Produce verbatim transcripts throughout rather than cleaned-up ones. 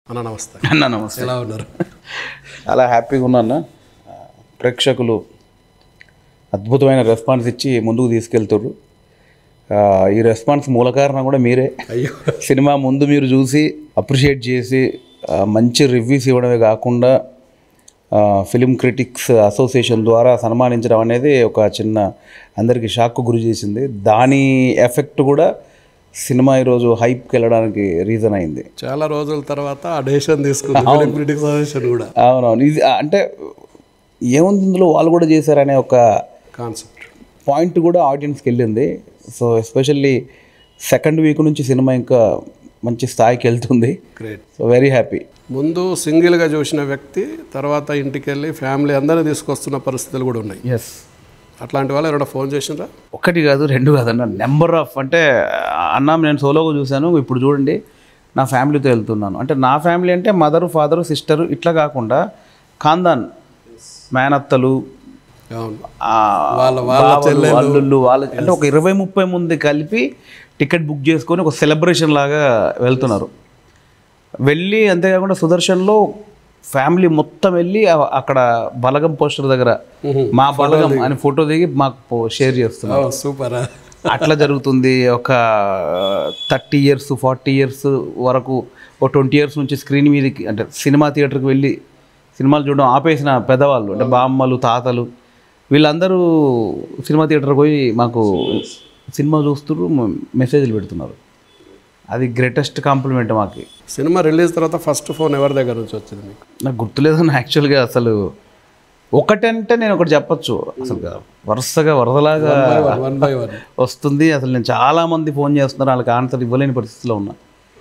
అన్న నమస్తే. అన్న నమస్తే. ఎలా ఉన్నారు? చాలా హ్యాపీగా ఉన్నాను. ప్రేక్షకులు అద్భుతమైన రెస్పాన్స్ ఇచ్చి ముందుకు తీసుకెళ్తారు. ఈ రెస్పాన్స్ మూల కారణం కూడా మీరే. అయ్యో, సినిమా ముందు మీరు చూసి అప్రిషియేట్ చేసి మంచి రివ్యూస్ ఇవ్వడమే కాకుండా ఫిలిం క్రిటిక్స్ అసోసియేషన్ ద్వారా సన్మానించడం అనేది ఒక చిన్న అందరికీ షాక్కు గురి చేసింది. దాని ఎఫెక్ట్ కూడా సినిమా ఈరోజు హైప్కి వెళ్ళడానికి రీజన్ అయింది. చాలా రోజుల తర్వాత ఆ డెసిషన్ తీసుకుంది ఫిలిం క్రిటిక్స్ అసోసియేషన్ కూడా. అవునవును. ఇది అంటే ఏముంది ఇందులో వాళ్ళు కూడా చేశారనే ఒక కాన్సెప్ట్ పాయింట్ కూడా ఆడియన్స్కి వెళ్ళింది. సో ఎస్పెషల్లీ సెకండ్ వీక్ నుంచి సినిమా ఇంకా మంచి స్థాయికి వెళ్తుంది. గ్రేట్. So very happy. ముందు సింగిల్గా చూసిన వ్యక్తి తర్వాత ఇంటికి వెళ్ళి ఫ్యామిలీ అందరూ తీసుకొస్తున్న పరిస్థితులు కూడా ఉన్నాయి. ఎస్. అట్లాంటి వాళ్ళు ఎవరైనా ఫోన్ చేసినరా? ఒకటి కాదు రెండు కాదు అన్న, నెంబర్ ఆఫ్. అంటే అన్న నేను సోలోగా చూశాను, ఇప్పుడు చూడండి నా ఫ్యామిలీతో వెళ్తున్నాను. అంటే నా ఫ్యామిలీ అంటే మదరు ఫాదరు సిస్టరు ఇట్లా కాకుండా ఖాందాన్ మేనత్తలు వాళ్ళు వాళ్ళ అంటే ఒక ఇరవై ముప్పై మంది కలిపి టికెట్ బుక్ చేసుకొని ఒక సెలబ్రేషన్ లాగా వెళ్తున్నారు. వెళ్ళి అంతేకాకుండా సుదర్శన్లో ఫ్యామిలీ మొత్తం వెళ్ళి అక్కడ బలగం పోస్టర్ దగ్గర మా బలగం అని ఫోటో దిగి మాకు షేర్ చేస్తున్నారు. సూపర్. అట్లా జరుగుతుంది. ఒక థర్టీ ఇయర్స్ ఫార్టీ ఇయర్స్ వరకు ఒక ట్వంటీ ఇయర్స్ నుంచి స్క్రీన్ మీదకి అంటే సినిమా థియేటర్కి వెళ్ళి సినిమాలు చూడడం ఆపేసిన పెద్దవాళ్ళు అంటే బామ్మలు తాతలు వీళ్ళందరూ సినిమా థియేటర్కి పోయి మాకు సినిమా చూస్తున్నారు, మెసేజ్లు పెడుతున్నారు. అది గ్రేటెస్ట్ కాంప్లిమెంట్ మాకు. సినిమా రిలీజ్ తర్వాత ఫస్ట్ ఫోన్ ఎవరి దగ్గర నుంచి వచ్చింది మీకు? నాకు గుర్తులేదు యాక్చువల్గా. అసలు ఒకటంటే నేను ఒకటి చెప్పచ్చు, అసలు వరుసగా వరదలాగా వన్ బై వన్ వస్తుంది. అసలు నేను చాలామంది ఫోన్ చేస్తున్నారు, వాళ్ళకి ఆన్సర్ ఇవ్వలేని పరిస్థితిలో ఉన్నా.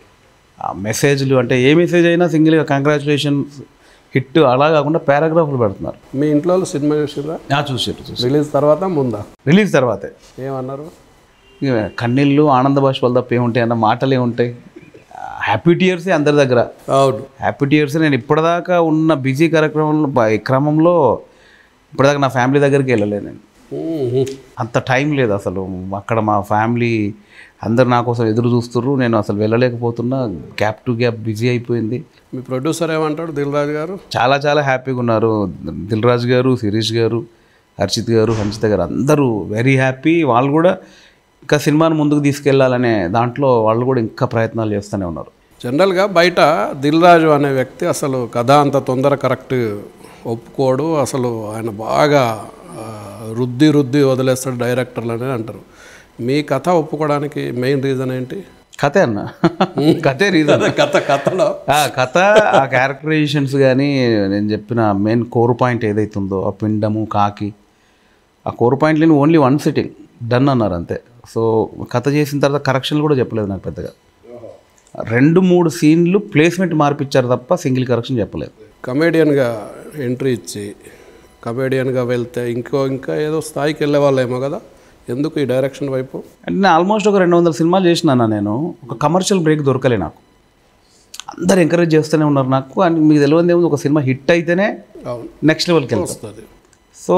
ఆ మెసేజ్లు అంటే ఏ మెసేజ్ అయినా సింగిల్గా కంగ్రాచులేషన్స్ హిట్ అలా కాకుండా పారాగ్రాఫ్లు పెడుతున్నారు. మీ ఇంట్లో సినిమా చూసిరా? చూసారు. చూసి రిలీజ్ తర్వాత ముందా? రిలీజ్ తర్వాతే. ఏమన్నారు? కన్నీళ్ళు ఆనంద భాషలు తప్ప ఏముంటాయి అన్న మాటలు ఏముంటాయి. హ్యాపీ టీయర్సే అందరి దగ్గర. అవును, హ్యాపీ టీయర్స్. నేను ఇప్పటిదాకా ఉన్న బిజీ కార్యక్రమంలో క్రమంలో ఇప్పటిదాకా నా ఫ్యామిలీ దగ్గరికి వెళ్ళలేదు నేను. అంత టైం లేదు అసలు. అక్కడ మా ఫ్యామిలీ అందరు నా కోసం ఎదురు చూస్తుర్రు, నేను అసలు వెళ్ళలేకపోతున్నా. గ్యాప్ టు గ్యాప్ బిజీ అయిపోయింది. మీ ప్రొడ్యూసర్ ఏమంటాడు? దిల్ రాజు గారు చాలా చాలా హ్యాపీగా ఉన్నారు. దిల్ రాజు గారు, శిరీష్ గారు, హర్షిత్ గారు, హంచిత గారు అందరూ వెరీ హ్యాపీ. వాళ్ళు కూడా ఇంకా సినిమాను ముందుకు తీసుకెళ్లాలనే దాంట్లో వాళ్ళు కూడా ఇంకా ప్రయత్నాలు చేస్తూనే ఉన్నారు. జనరల్గా బయట దిల్ రాజు అనే వ్యక్తి అసలు కథ అంత తొందర కరెక్ట్ ఒప్పుకోడు, అసలు ఆయన బాగా రుద్ది రుద్ది వదిలేస్తాడు డైరెక్టర్లు అని అంటారు. మీ కథ ఒప్పుకోవడానికి మెయిన్ రీజన్ ఏంటి? కథే అన్న, కథే రీజన్. కథ కథలో కథ ఆ క్యారెక్టరైజేషన్స్ కానీ నేను చెప్పిన మెయిన్ కోర్ పాయింట్ ఏదైతుందో ఆ పిండము కాకి ఆ కోర్ పాయింట్ లేని ఓన్లీ వన్ సిట్టింగ్ డన్ అన్నారు అంతే. సో కథ చేసిన తర్వాత కరెక్షన్లు కూడా చెప్పలేదు నాకు పెద్దగా. రెండు మూడు సీన్లు ప్లేస్మెంట్ మార్పిచ్చారు తప్ప సింగిల్ కరెక్షన్ చెప్పలేదు. కమేడియన్గా ఎంట్రీ ఇచ్చి కమేడియన్గా వెళ్తే ఇంకో ఇంకా ఏదో స్థాయికి వెళ్ళే వాళ్ళేమో కదా, ఎందుకు ఈ డైరెక్షన్ వైపు? అంటే నేను ఆల్మోస్ట్ ఒక రెండు వందల సినిమాలు చేసినాను. నేను ఒక కమర్షియల్ బ్రేక్ దొరకలే నాకు. అందరు ఎంకరేజ్ చేస్తూనే ఉన్నారు నాకు. అని మీకు తెలియదు ఏముంది, ఒక సినిమా హిట్ అయితేనే నెక్స్ట్ లెవెల్కి వెళ్తుంది. సో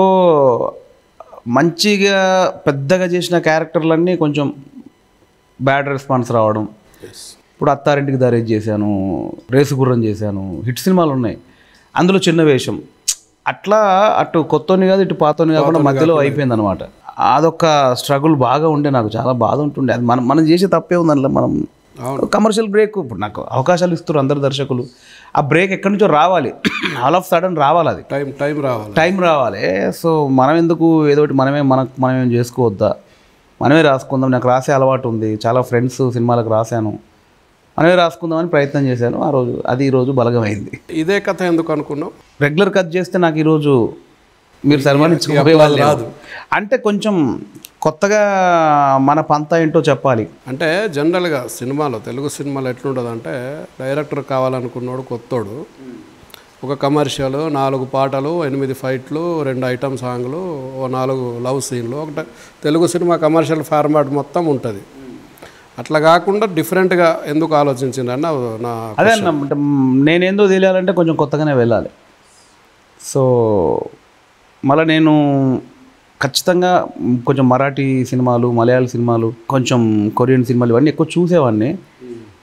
మంచిగా పెద్దగా చేసిన క్యారెక్టర్లన్నీ కొంచెం బ్యాడ్ రెస్పాన్స్ రావడం. ఇప్పుడు అత్తారింటికి దారేజ్ చేశాను, రేసు గుర్రం చేశాను, హిట్ సినిమాలు ఉన్నాయి, అందులో చిన్న వేషం. అట్లా అటు కొత్తని కాదు ఇటు పాతని కాకుండా మధ్యలో అయిపోయింది అనమాట. అదొక స్ట్రగుల్ బాగా ఉండే, నాకు చాలా బాధ ఉంటుండే. అది మనం మనం చేసే తప్పే ఉందనిలే. మనం కమర్షియల్ బ్రేక్ ఇప్పుడు నాకు అవకాశాలు ఇస్తారు అందరు దర్శకులు, ఆ బ్రేక్ ఎక్కడి నుంచో రావాలి, ఆల్ ఆఫ్ సడన్ రావాలి, అది టైం టైం రావాలి టైం రావాలి సో మనం ఎందుకు ఏదో ఒకటి మనమే మనకు మనమేం చేసుకోవద్దా, మనమే రాసుకుందాం. నాకు రాసే అలవాటు ఉంది, చాలా ఫ్రెండ్స్ సినిమాలకు రాశాను, మనమే రాసుకుందామని ప్రయత్నం చేశాను. ఆ రోజు అది ఈరోజు బలగమైంది. ఇదే కథ ఎందుకు అనుకున్నావు? రెగ్యులర్ కథ చేస్తే నాకు ఈరోజు మీరు సన్మానించుకునే వాళ్ళు రాదు అంటే కొంచెం కొత్తగా మన పంత ఏంటో చెప్పాలి. అంటే జనరల్గా సినిమాలో తెలుగు సినిమాలో ఎట్లుంటుంది అంటే డైరెక్టర్ కావాలనుకున్నాడు కొత్తోడు, ఒక కమర్షియల్, నాలుగు పాటలు, ఎనిమిది ఫైట్లు, రెండు ఐటమ్ సాంగ్లు, ఓ నాలుగు లవ్ సీన్లు, ఒకటి తెలుగు సినిమా కమర్షియల్ ఫార్మాట్ మొత్తం ఉంటుంది. అట్లా కాకుండా డిఫరెంట్గా ఎందుకు ఆలోచించింది అన్న నా అదే అన్న. అంటే నేనేందో తెలియాలంటే కొంచెం కొత్తగానే వెళ్ళాలి. సో మళ్ళీ నేను ఖచ్చితంగా కొంచెం మరాఠీ సినిమాలు, మలయాళ సినిమాలు, కొంచెం కొరియన్ సినిమాలు ఇవన్నీ ఎక్కువ చూసేవాడిని.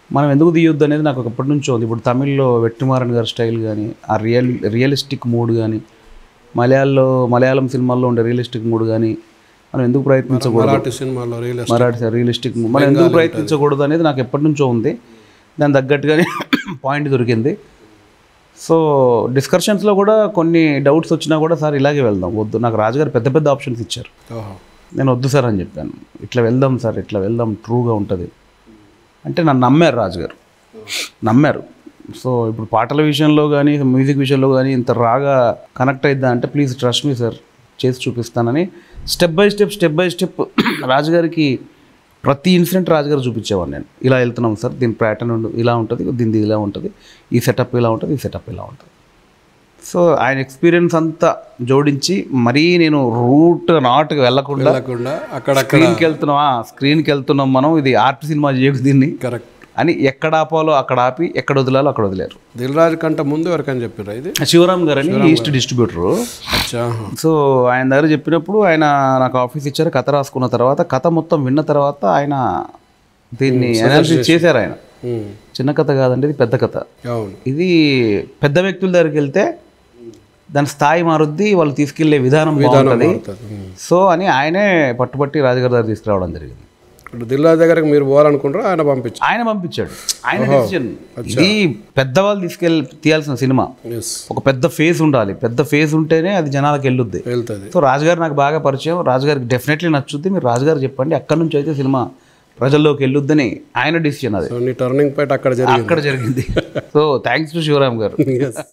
మనం ఎందుకు తీయొద్దు అనేది నాకు ఎప్పటి నుంచో ఉంది. ఇప్పుడు తమిళ్లో వెట్రిమారన్ గారి స్టైల్ కానీ ఆ రియల్ రియలిస్టిక్ మూడ్ కానీ, మలయాళంలో మలయాళం సినిమాల్లో ఉండే రియలిస్టిక్ మూడ్ కానీ మనం ఎందుకు ప్రయత్నించకూడదు, మరాఠీ సినిమాలో రియలిస్టిక్ మరాఠీ రియలిస్టిక్ మనం ఎందుకు ప్రయత్నించకూడదు అనేది నాకు ఎప్పటి నుంచో ఉంది. దాని తగ్గట్టుగానే పాయింట్ దొరికింది. సో డిస్కషన్స్లో కూడా కొన్ని డౌట్స్ వచ్చినా కూడా సార్ ఇలాగే వెళ్దాం, వద్దు, నాకు రాజుగారు పెద్ద పెద్ద ఆప్షన్స్ ఇచ్చారు. నేను వద్దు సార్ అని చెప్పాను, ఇట్లా వెళ్దాం సార్, ఇట్లా వెళ్దాం, ట్రూగా ఉంటుంది అంటే నన్ను నమ్మారు రాజుగారు, నమ్మారు. సో ఇప్పుడు పాటల విషయంలో కానీ మ్యూజిక్ విషయంలో కానీ ఇంత రాగా కనెక్ట్ అయిద్దా అంటే ప్లీజ్ ట్రస్ట్ మీ సార్, చేసి చూపిస్తానని step by step step by step రాజుగారికి ప్రతి ఇన్సిడెంట్ రాజుగారు చూపించేవాడు. నేను ఇలా వెళ్తున్నాం సార్, దీని ప్యాటర్న్ ఇలా ఉంటుంది, దీనిది ఇలా ఉంటుంది, ఈ సెటప్ ఇలా ఉంటుంది, ఈ సెటప్ ఇలా ఉంటుంది. సో ఆయన ఎక్స్పీరియన్స్ అంతా జోడించి మరీ నేను రూట్ నాట్కి వెళ్ళకుండా అక్కడ స్క్రీన్కి వెళ్తున్నావా స్క్రీన్కి వెళ్తున్నాం మనం, ఇది ఆర్ట్ సినిమా చేయకు దీన్ని కరెక్ట్ అని ఎక్కడ ఆపాలో అక్కడ ఆపి ఎక్కడ వదిలాలో అక్కడ వదిలేరు. దిల్ రాజు కంటే ముందు ఎవరికని చెప్పారు ఇది? శివరామ్ గారు అని ఈస్ట్ డిస్ట్రిబ్యూటరు. సో ఆయన దగ్గర చెప్పినప్పుడు ఆయన నాకు ఆఫీస్ ఇచ్చారు, కథ రాసుకున్న తర్వాత కథ మొత్తం విన్న తర్వాత ఆయన దీన్ని అనాలిసిస్ చేశారు. ఆయన చిన్న కథ కాదండి, ఇది పెద్ద కథ, ఇది పెద్ద వ్యక్తుల దగ్గరికి వెళ్తే దాని స్థాయి మారుద్ది, వాళ్ళు తీసుకెళ్లే విధానం బాగుంటుంది. సో అని ఆయనే పట్టుబట్టి రాజుగారి దగ్గర తీసుకురావడం జరిగింది. దిల్ రాజు దగ్గరకు మీరు పోవాలనుకుంటారా ఆయన పంపించారు? ఆయన పంపించాడు, ఆయన డెసిషన్. ఇది పెద్దవాళ్ళు తీసుకెళ్ళి తీయాల్సిన సినిమా, ఒక పెద్ద ఫేస్ ఉండాలి, పెద్ద ఫేస్ ఉంటేనే అది జనాలకు వెళ్ళుద్ది. సో రాజుగారు నాకు బాగా పరిచయం, రాజుగారికి డెఫినెట్లీ నచ్చుద్ది, మీరు రాజుగారు చెప్పండి, అక్కడ నుంచి అయితే సినిమా ప్రజల్లోకి వెళ్ళొద్దని ఆయన డిసిషన్. అది టర్నింగ్ పాయింట్ అక్కడ అక్కడ జరిగింది. సో థ్యాంక్స్ టు శివరామ్ గారు.